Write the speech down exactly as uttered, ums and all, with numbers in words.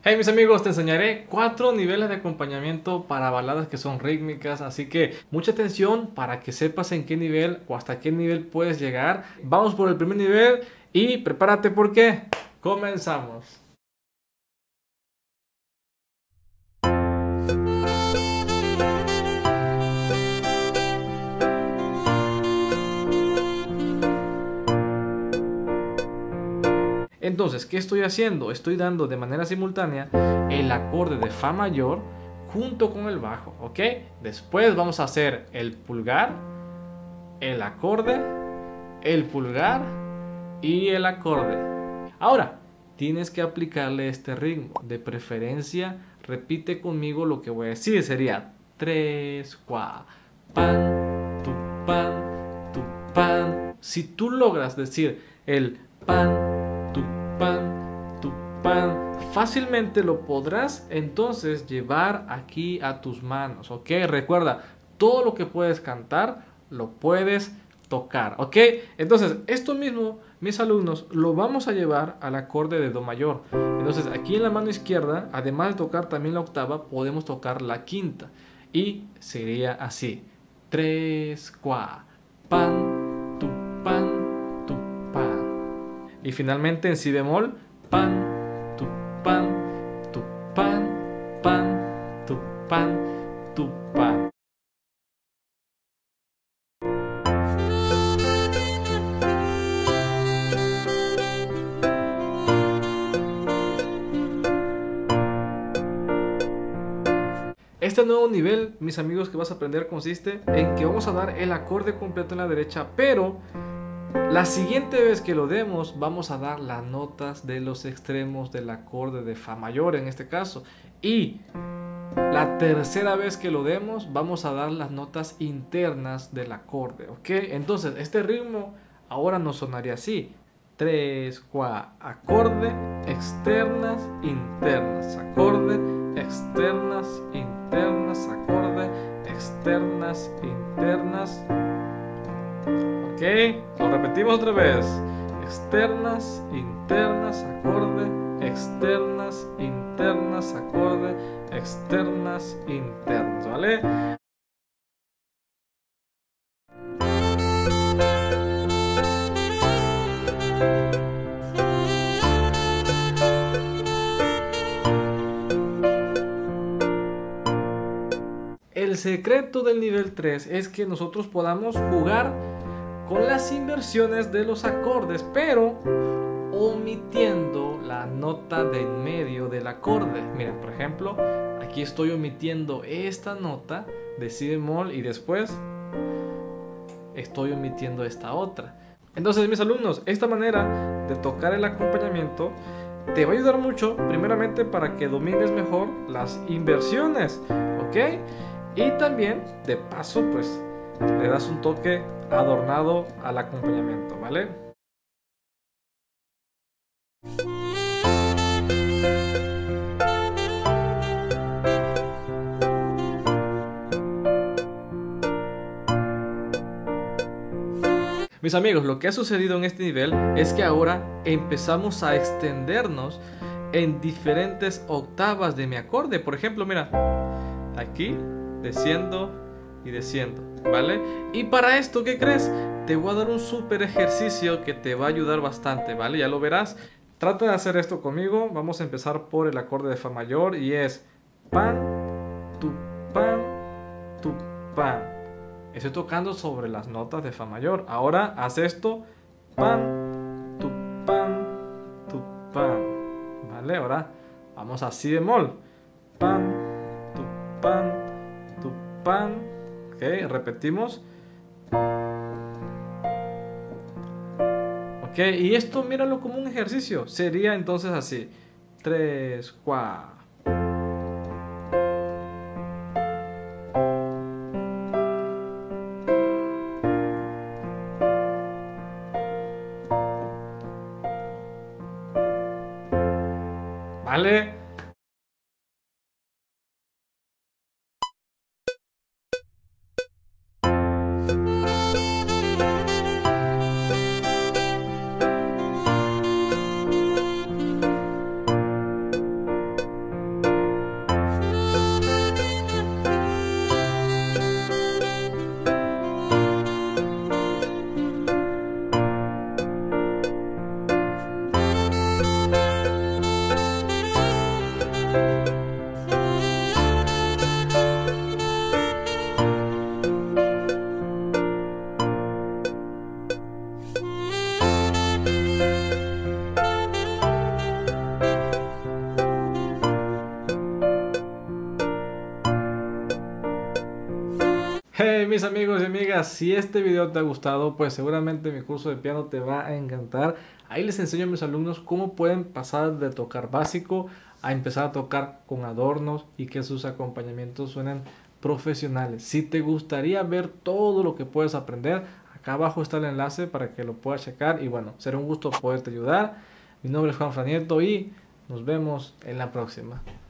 Hey mis amigos, te enseñaré cuatro niveles de acompañamiento para baladas que son rítmicas, así que mucha atención para que sepas en qué nivel o hasta qué nivel puedes llegar. Vamos por el primer nivel y prepárate porque comenzamos. Entonces, ¿qué estoy haciendo? Estoy dando de manera simultánea el acorde de Fa mayor junto con el bajo, ¿ok? Después vamos a hacer el pulgar, el acorde, el pulgar y el acorde. Ahora, tienes que aplicarle este ritmo. De preferencia, repite conmigo lo que voy a decir. Sería tres, cuatro, pan, tu, pan, tu, pan. Si tú logras decir el pan, tu pan, tu pan, fácilmente lo podrás entonces llevar aquí a tus manos, ¿ok? Recuerda, todo lo que puedes cantar lo puedes tocar, ¿ok? Entonces, esto mismo, mis alumnos, lo vamos a llevar al acorde de Do mayor. Entonces, aquí en la mano izquierda, además de tocar también la octava, podemos tocar la quinta. Y sería así: tres, cuatro, pan, tu, pan, tu, pan. Y finalmente en Si bemol, pan, tu, pan, tu, pan, pan, tu, pan, tu, pan. Este nuevo nivel, mis amigos, que vas a aprender consiste en que vamos a dar el acorde completo en la derecha, pero la siguiente vez que lo demos vamos a dar las notas de los extremos del acorde de Fa mayor en este caso, y la tercera vez que lo demos vamos a dar las notas internas del acorde, ¿ok? Entonces este ritmo ahora nos sonaría así: tres, cuatro, acorde, externas, internas, acorde, externas, internas, acorde, externas, internas. Ok, lo repetimos otra vez: externas, internas, acorde, externas, internas, acorde, externas, internas, ¿vale? El secreto del nivel tres es que nosotros podamos jugar con las inversiones de los acordes, pero omitiendo la nota de en medio del acorde. Miren, por ejemplo, aquí estoy omitiendo esta nota de Si bemol y después estoy omitiendo esta otra. Entonces, mis alumnos, esta manera de tocar el acompañamiento te va a ayudar mucho, primeramente para que domines mejor las inversiones, ¿ok? Y también, de paso, pues le das un toque adornado al acompañamiento, ¿vale? Mis amigos, lo que ha sucedido en este nivel es que ahora empezamos a extendernos en diferentes octavas de mi acorde. Por ejemplo, mira, aquí desciendo y desciendo, ¿vale? Y para esto, ¿qué crees? Te voy a dar un súper ejercicio que te va a ayudar bastante, ¿vale? Ya lo verás. Trata de hacer esto conmigo. Vamos a empezar por el acorde de Fa mayor y es pan, tu, pan, tu, pan. Estoy tocando sobre las notas de Fa mayor. Ahora haz esto: pan, tu, pan, tu, pan, ¿vale? Ahora vamos a Si bemol: pan, tu, pan, tu, pan. Ok, repetimos. Ok, y esto míralo como un ejercicio. Sería entonces así: tres, cuatro. ¿Vale? Hey mis amigos y amigas, si este video te ha gustado, pues seguramente mi curso de piano te va a encantar. Ahí les enseño a mis alumnos cómo pueden pasar de tocar básico a empezar a tocar con adornos y que sus acompañamientos suenen profesionales. Si te gustaría ver todo lo que puedes aprender, acá abajo está el enlace para que lo puedas checar y bueno, será un gusto poderte ayudar. Mi nombre es Juan Franieto y nos vemos en la próxima.